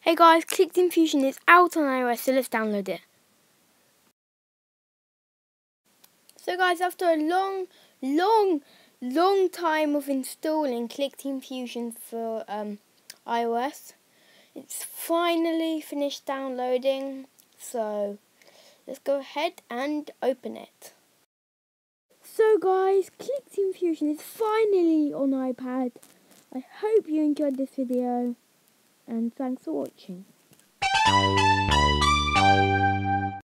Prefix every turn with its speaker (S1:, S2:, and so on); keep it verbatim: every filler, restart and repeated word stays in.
S1: Hey guys, ClickTeam Fusion is out on iOS, so let's download it. So guys, after a long, long, long time of installing ClickTeam Fusion for um, iOS, it's finally finished downloading. So let's go ahead and open it. So guys, ClickTeam Fusion is finally on iPad. I hope you enjoyed this video, and thanks for watching.